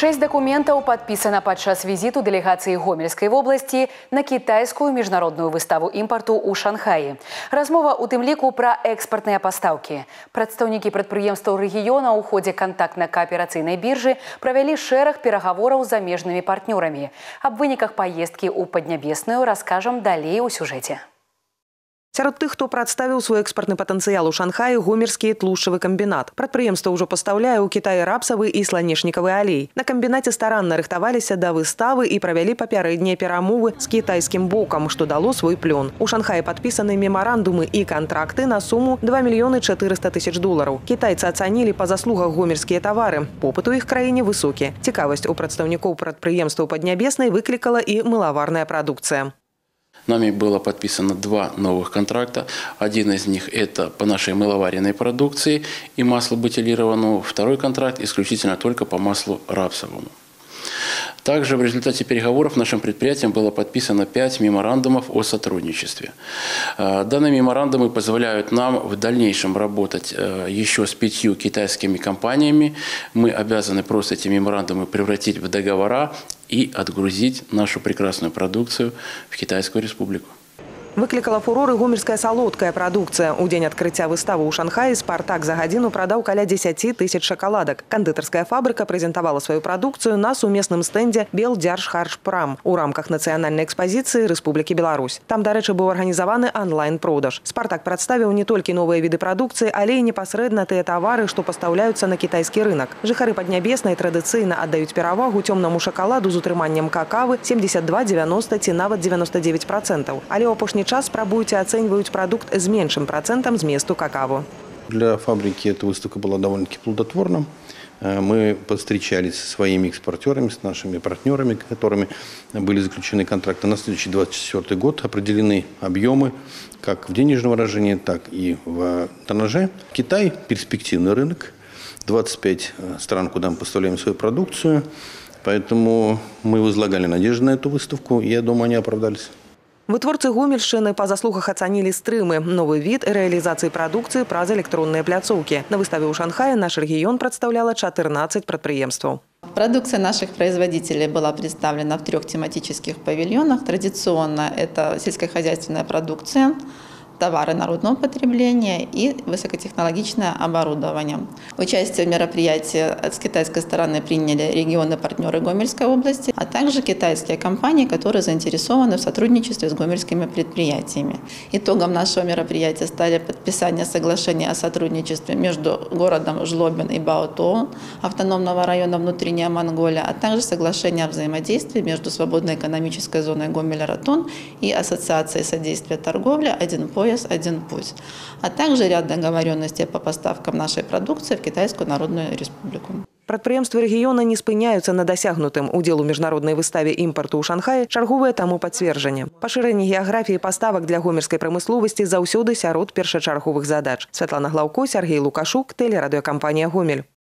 6 документов подписано падчас визиту делегации Гомельской области на китайскую международную выставу импорту у Шанхаі. Размова у тым ліку про экспортные поставки. Представники предприемств региона у ходе контактно-коопераційной биржи провели шерах переговоров с замежными партнерами. Об выниках поездки у Поднебесную расскажем далее у сюжете. Сярод тых, хто прадставіў свой экспортны патэнцыял у Шанхаі, гомельскі тлушчавы камбінат. Прадпрыемства ўжо пастаўляе ў Кітай рапсавы і сланечнікавы алей. На камбінаце старанна рыхтаваліся да выставы і правялі папярэднія перамовы з кітайскім бокам, што дало свой плён. У Шанхаі падпісаны мемарандумы і кантракты на суму $2 400 000. Кітайцы ацанілі па заслугах гомельскія тавары. Попыт у іх краіне высокі. Цікавасць у прадстаўнікоў прадпрыемстваў Паднябеснай выклікала і мылаварная прадукцыя. Нами было подписано 2 новых контракта. Один из них это по нашей мыловаренной продукции и маслу бутилированному. Второй контракт исключительно только по маслу рапсовому. Также в результате переговоров нашим предприятиям было подписано 5 меморандумов о сотрудничестве. Данные меморандумы позволяют нам в дальнейшем работать еще с 5 китайскими компаниями. Мы обязаны просто эти меморандумы превратить в договора и отгрузить нашу прекрасную продукцию в Китайскую республику. Выклікала фуроры гомельская салодкая прадукцыя. У дзень адкрыцця выставы ў Шанхаі «Спартак» за гадзіну прадаў каля 10 000 шакаладак. Кандытарская фабрыка прэзентавала сваю прадукцыю на сумесным стэндзе «Белдзяржхаршпрам» у рамках нацыянальнай экспазіцыі Рэспублікі Беларусь. Там, дарэчы, быў арганізаваны онлайн-продаж. «Спартак» прадставіў не толькі новыя віды прадукцыі, але і непасрэдна тыя тавары, што пастаўляюцца на кітайскі рынак. Жыхары Паднябеснай традыцыйна аддаюць перавагу цёмнаму шакаладу з утрыманнем какавы 72-90 ці нават 99%. Але ў апошні час пробуйте оценивать продукт с меньшим процентом зместу какао. Для фабрики эта выставка была довольно-таки плодотворна. Мы повстречались со своими экспортерами, с нашими партнерами, которыми были заключены контракты на следующий 2024 год. Определены объемы как в денежном выражении, так и в тоннаже. Китай – перспективный рынок. 25 стран, куда мы поставляем свою продукцию. Поэтому мы возлагали надежды на эту выставку, и я думаю, они оправдались. Вытворцы Гомельшчыны па заслугах ацанілі стрымы. Новы від рэалізацыі прадукцыі праз электронныя пляцоўкі. На выставе ў Шанхаі наш рэгіён прадстаўляла 14 прадпрыемстваў. Продукция наших производителей была представлена в 3 тематических павильонах. Традиционно это сельскохозяйственная продукция, товары народного потребления и высокотехнологичное оборудование. Участие в мероприятии с китайской стороны приняли регионы-партнеры Гомельской области, а также китайские компании, которые заинтересованы в сотрудничестве с гомельскими предприятиями. Итогом нашего мероприятия стали подписание соглашения о сотрудничестве между городом Жлобин и Баотоу, автономного района Внутренняя Монголия, а также соглашение о взаимодействии между свободной экономической зоной Гомель-Ратон и Ассоциацией содействия торговли «Один пояс, один путь», а также ряд договоренностей по поставкам нашей продукции в Китайскую Народную Республику. Прадпрыемствы рэгіёна не спыняюцца на дасягнутым. Удзел у міжнароднай выставе імпарту ў Шанхаі чарговае таму пацверджанне. Пашырэнне геаграфіі паставак для гомельскай прамысловасці заўсёды сярод першачарговых задач. Святлана Глаўко, Сергей Лукашук, тэлерадыёкампанія «Гомель».